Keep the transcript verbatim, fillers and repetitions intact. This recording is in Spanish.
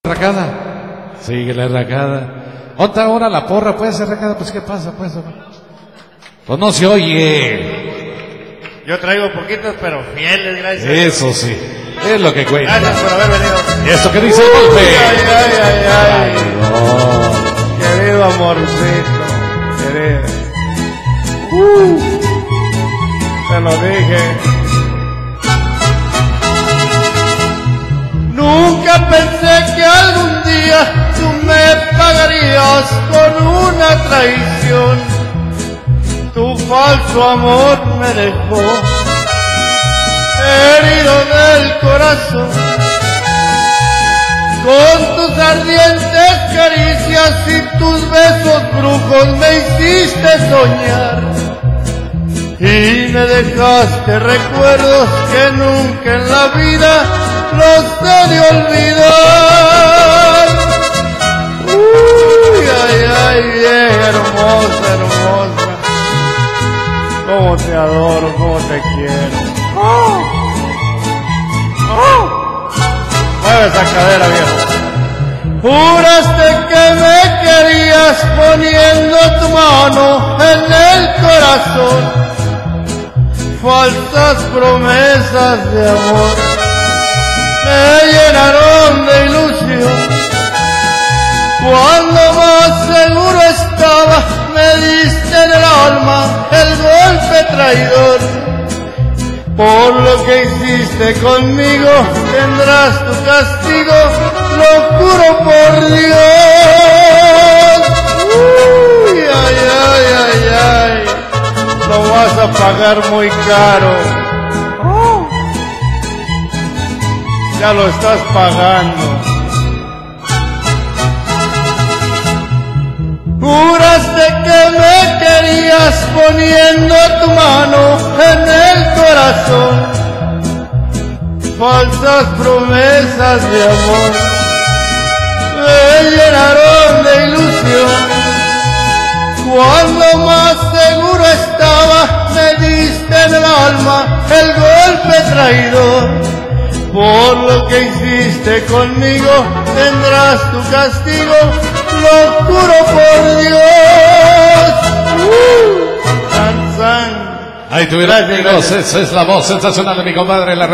Racada. Sigue la racada. Otra hora la porra puede ser racada. Pues qué pasa, pues. Pues no se oye. Yo traigo poquitos, pero fieles, gracias. Eso sí. Es lo que cuenta. Gracias por haber venido. ¿Y esto qué dice el golpe? Ay, ay, ay, ay. Ay, no. Querido amorcito, querido. Uh, te lo dije. Nunca pensé que algún día tú me pagarías con una traición. Tu falso amor me dejó herido del corazón. Con tus ardientes caricias y tus besos brujos me hiciste soñar. Y me dejaste recuerdos que nunca en la vida los he de olvidar. Uy, ay, ay, bien hermosa, hermosa. Cómo te adoro, cómo te quiero. Oh. Oh. Mueve esa cadera, viejo. Juraste que me querías poniendo tu mano en el corazón. Falsas promesas de amor me llenaron de ilusión. Cuando más seguro estaba, me diste en el alma el golpe traidor. Por lo que hiciste conmigo, tendrás tu castigo, lo juro por Dios. Uy, ay, ay, ay, ay, lo vas a pagar muy caro. Oh. Ya lo estás pagando. Juraste que me querías poniendo tu mano en el corazón. Falsas promesas de amor me llenaron de ilusión. Cuando más seguro estaba, me diste en el alma el golpe traidor. Por lo que hiciste conmigo, tendrás tu castigo, lo juro por Dios. Uh, san, san. Ahí tuvieron amigos, esa es la voz sensacional de mi compadre. La